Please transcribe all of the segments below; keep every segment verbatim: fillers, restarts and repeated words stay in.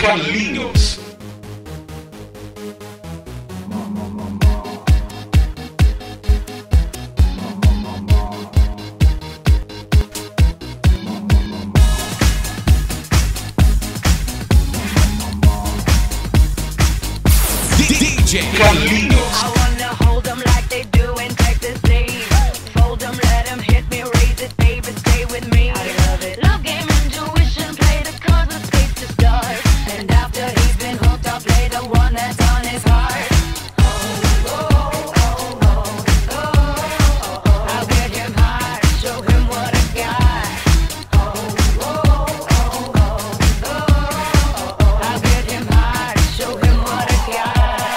Carlinhos. D J Carlinhos. I wanna hold them like they do in Texas, please. Fold them, let them hit me, raise it, baby, stay with me. I love it. Love game, intuition, play the cards with space to start. And after he's been hooked, I'll play the one that's on his heart. Oh, oh, oh, oh, oh, oh, oh. I'll get him high, show him what I got. Oh, oh, oh, oh, oh, oh. I'll get him high, show him what I got.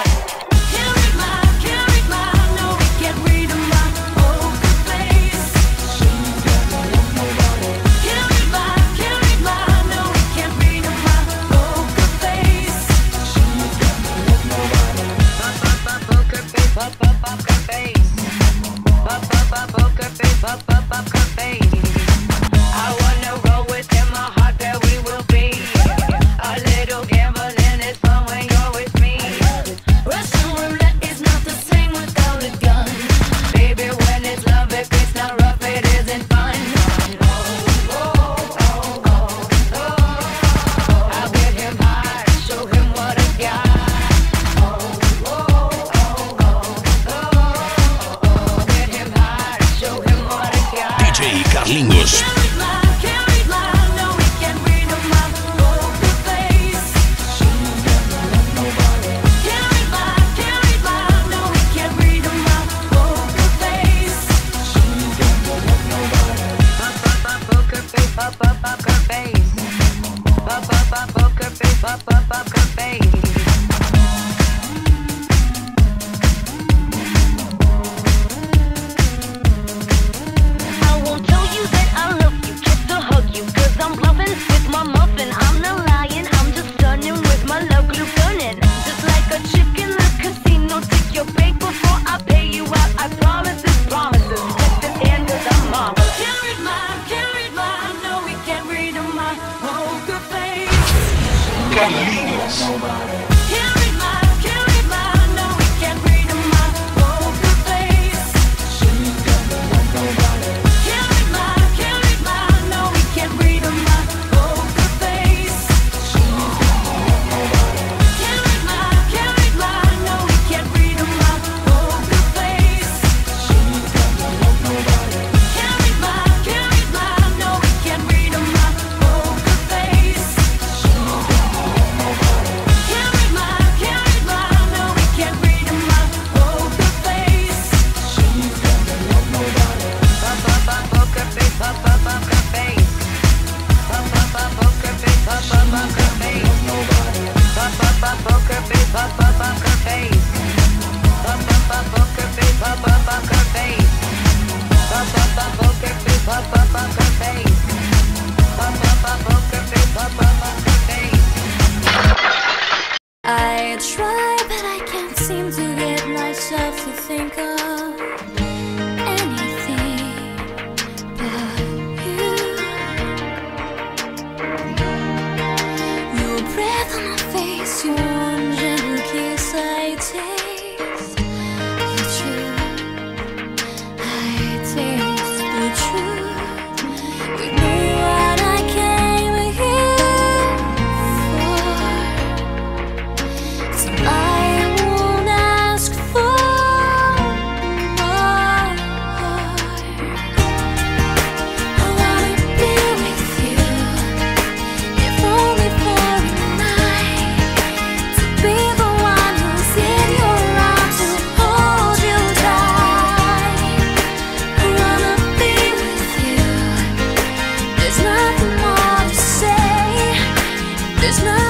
I wanna roll with him, my heart that we will be. A little gambling is fun when you're with me. Russian roulette is not the same without a gun. Baby, when it's love, if it's not rough, it isn't fun. Oh, oh, oh, oh, oh. I'll get him high, show him what I got. Oh, oh, oh, oh, oh. Get him high, show him what I got. D J Carlinhos. Carlinhos. I try, but I can't seem to get myself to think of anything but you. Your breath on my face, your warm, gentle kiss, I taste the truth. I taste the truth. We knew what I came here for. So I won't ask for more. I wanna be with you, if only for a night. To be the one who's in your arms, to hold you tight. I wanna be with you. There's nothing more to say. There's nothing